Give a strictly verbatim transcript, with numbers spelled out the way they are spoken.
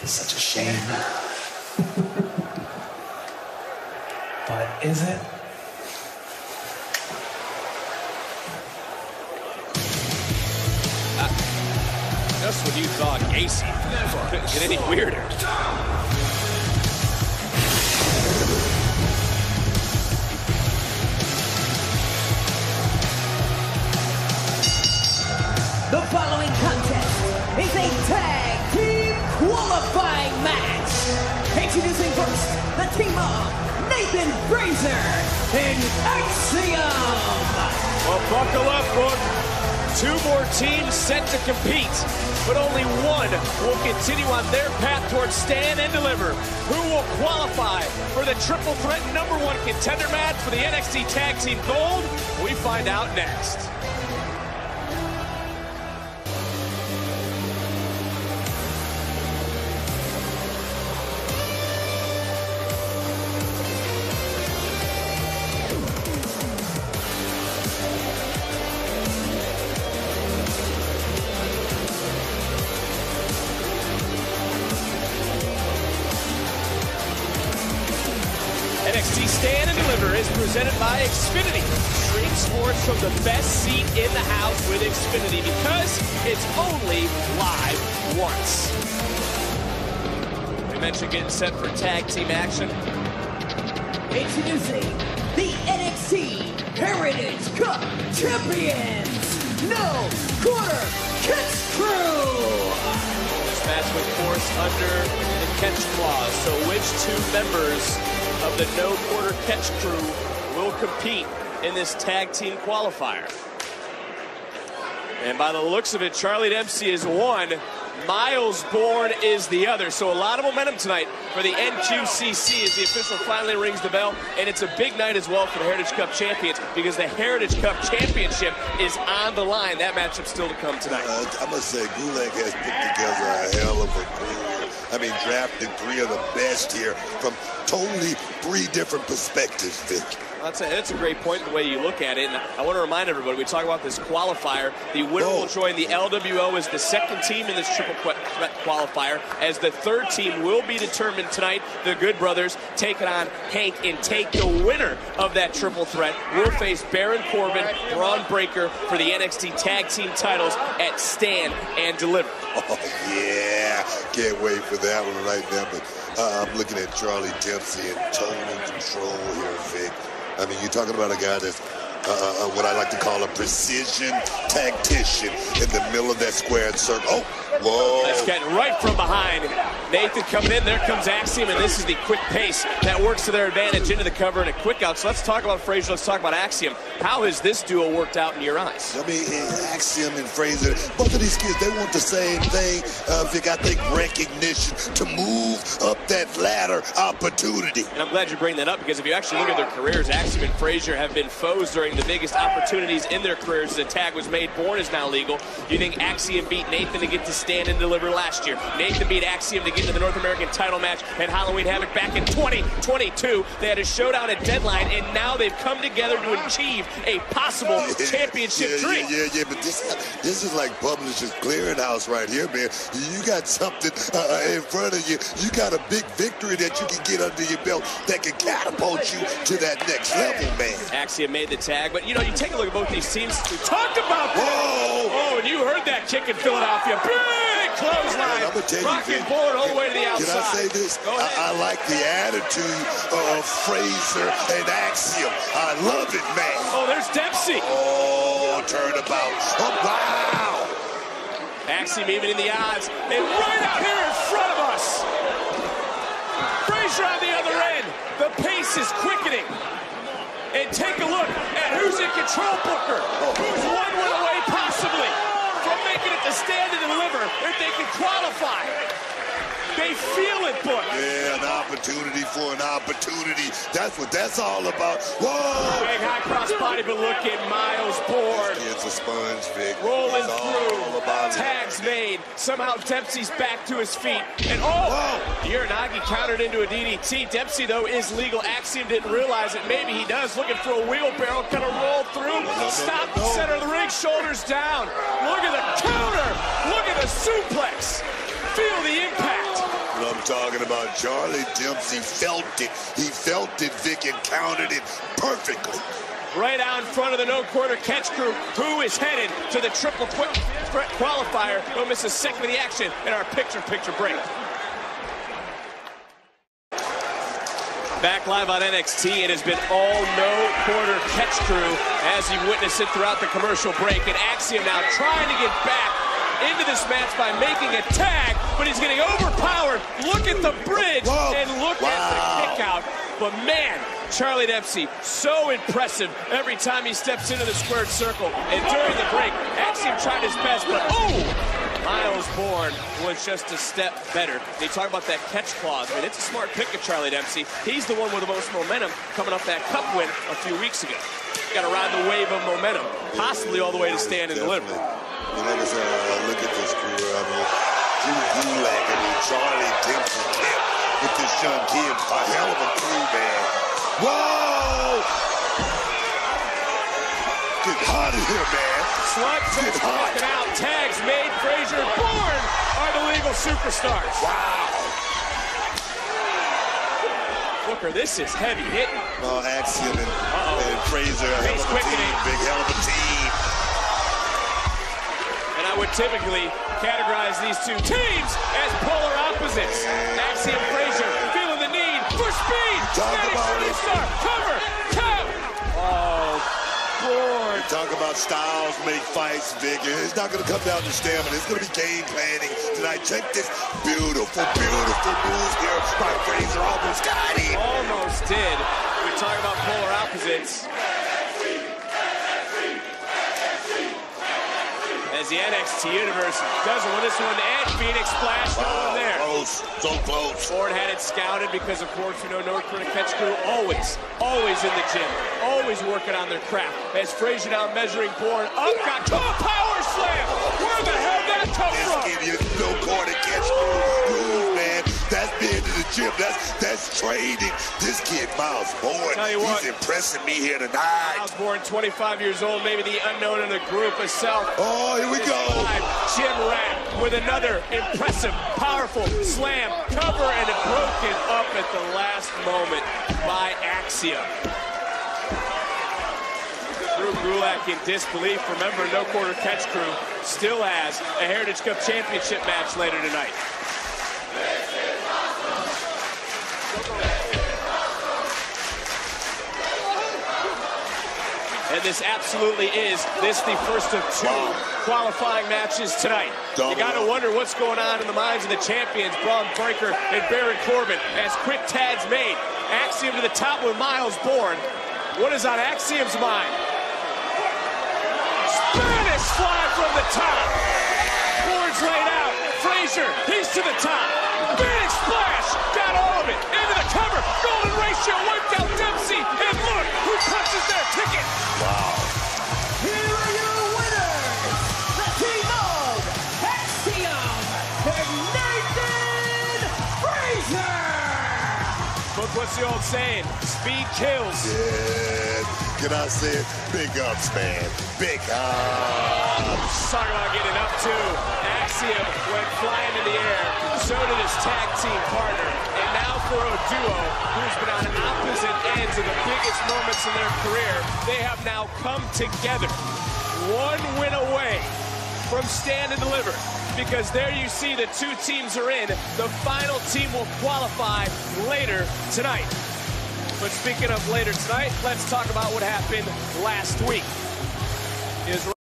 It's such a shame. But is it? Uh, just when you thought Gacy couldn't get any weirder. The following contest is a tag team qualifying match. Introducing first, the team of Nathan Frazer and Axiom. Well, buckle up, Book. Two more teams set to compete, but only one will continue on their path towards stand and deliver. Who will qualify for the triple threat number one contender match for the N X T Tag Team Gold? We find out next. N X T Stand and Deliver is presented by Xfinity. Stream sports from the best seat in the house with Xfinity because it's only live once. We mentioned getting set for tag team action. Introducing the N X T Heritage Cup Champions, No Quarter Catch Crew. This match was forced under the catch clause, so which two members of the No Quarter Catch Crew will compete in this tag team qualifier? And by the looks of it, Charlie Dempsey is one, Miles Bourne is the other. So a lot of momentum tonight for the N Q C C as the official finally rings the bell. And it's a big night as well for the Heritage Cup champions because the Heritage Cup championship is on the line. That matchup still to come tonight. Uh, I must say, Gulag has put together a hell of a career. I mean, drafted three of the best here from totally three different perspectives, Vic. That's a, that's a great point, the way you look at it. And I want to remind everybody, we talk about this qualifier. The winner Oh. will join the L W O as the second team in this triple threat qualifier, as the third team will be determined tonight. The Good Brothers taking on Hank and Take. The winner of that triple threat will face Baron Corbin, Braun Breaker for the N X T Tag Team titles at Stand and Deliver. Oh, yeah. Can't wait for that one right now. But uh, I'm looking at Charlie Dempsey in total control here, Vic. I mean, you're talking about a guy that's uh, uh, what I like to call a precision tactician in the middle of that squared circle. Oh, whoa. That's getting right from behind. Nathan coming in. There comes Axiom, and this is the quick pace that works to their advantage into the cover and a quick out. So let's talk about Frazer. Let's talk about Axiom. How has this duo worked out in your eyes? I mean, Axiom and Frazer, both of these kids, they want the same thing. Uh, Vic, I think recognition to move up that ladder opportunity. And I'm glad you bring that up because if you actually look at their careers, Axiom and Frazer have been foes during the biggest opportunities in their careers. The tag was made. Bourne is now legal. You think Axiom beat Nathan to get to Stand and Deliver last year? Nathan beat Axiom to get to the North American title match at Halloween Havoc back in twenty twenty-two. They had a showdown at Deadline, and now they've come together to achieve a possible Yeah, championship yeah, dream. Yeah, yeah, yeah, but this, this is like Publishers Clearinghouse right here, man. You got something uh, in front of you. You got a big victory that you can get under your belt that can catapult you to that next level, man. Axiom made the tag, but you know, you take a look at both these teams. We talked about that. Whoa! Oh, and you heard that kick in Philadelphia. Big clothesline. I'm gonna tell you, Rocking Vic, Bourne all the way to the outside. Can I say this? Go ahead. I, I like the attitude of Frazer and Axiom. I love it, man. Oh, there's Dempsey. Oh, turnabout. Oh, wow. Axiom even in the odds. And right out here in front of us. Frazer on the other end. The pace is quickening. And take a look at who's in control, Booker. Who's one win away, possibly, from making it to Stand and Deliver if they can qualify. They feel it, Book. Yeah, an opportunity for an opportunity. That's what that's all about. Whoa! Big high cross body, but look at Miles Bourne. It's a sponge, Vic. Rolling It's through. all about it. Tags made. Somehow Dempsey's back to his feet. And oh! Uranagi countered into a D D T. Dempsey, though, is legal. Axiom didn't realize it. Maybe he does. Looking for a wheelbarrow. Gonna roll through. no, Stop no, no. the center of the ring. Shoulders down. Look at the counter. Look at the suplex. Feel the impact. talking about? Charlie Dempsey felt it. He felt it, Vic, and counted it perfectly. Right out in front of the no-quarter catch crew, who is headed to the triple quick threat qualifier. Don't miss a second of the action in our picture-picture break. Back live on N X T, it has been all no-quarter catch crew as you witness it throughout the commercial break. And Axiom now trying to get back into this match by making a tag, but he's getting overpowered. Look at the bridge. Whoa. And look wow. at the kick out. But man, Charlie Dempsey, so impressive every time he steps into the squared circle. And during the break, Axiom tried his best, but oh! Miles Bourne was just a step better. They talk about that catch clause. I mean, it's a smart pick of Charlie Dempsey. He's the one with the most momentum coming off that cup win a few weeks ago. Got to ride the wave of momentum, possibly all the way to stand and deliver. I mean, like I said, uh, look at this crew. I mean, Jimmy Gulak, I mean, Charlie Dempsey, Kip, with this young kid, a hell of a crew, man. Whoa! Get hot in here, man. Slug just walking out. Tags made. Frazer and Bourne are the legal superstars. Wow. Booker, this is heavy hitting. Oh, Axiom and, and Frazer, a hell of a team. Big hell of a team. And I would typically categorize these two teams as polar opposites. Yeah. Axiom, Frazer feeling the need for speed. Talk about it. Star. Cover. Count. Oh. Bourne. Talk about styles make fights, Vic. It's not going to come down to stamina. It's going to be game planning tonight. Check this beautiful, beautiful move here by Frazer. Almost got him. Almost did. We talk about polar opposites. As the N X T Universe doesn't win this one, and Phoenix Splash wow, going there. Close, so close. Bourne had it scouted because, of course, we know North Korea catch crew always, always in the gym, always working on their craft. As Frazer now measuring Bourne up, got to a power slam. Where the hell did that come Let's from? give you no corner catch crew move, man. That's being to the gym. That's that's training. This kid, Miles Bourne, Tell you what, he's impressing me here tonight. Miles Bourne, twenty-five years old, maybe the unknown in the group itself. Oh, here we go. Jim Rat with another impressive, powerful slam, cover, and it broken up at the last moment by Axiom. Drew Gulak in disbelief. Remember, no quarter catch crew still has a Heritage Cup championship match later tonight. And this absolutely is this the first of two wow. qualifying matches tonight. Double. You got to wonder what's going on in the minds of the champions, Braun Breaker and Baron Corbin, as quick tags made. Axiom to the top with Miles Bourne. What is on Axiom's mind? Spanish fly from the top. Bourne's laid out. Frazer, he's to the top. Phoenix splash, got all of it. Into the cover. Golden ratio wiped out Dempsey. And look who punches their ticket. Wow. Here are your winners, the team of Axiom and Nathan Frazer. Look, what's the old saying? Speed kills. Yeah. Can I say it? Big ups, man. Big ups. Talk about getting up, too. Axiom went flying in the air. So did his tag team partner. And now for a duo who's been on opposite ends of the biggest moments in their career, they have now come together. One win away from Stand and Deliver. Because there you see the two teams are in. The final team will qualify later tonight. But speaking of later tonight, let's talk about what happened last week. Is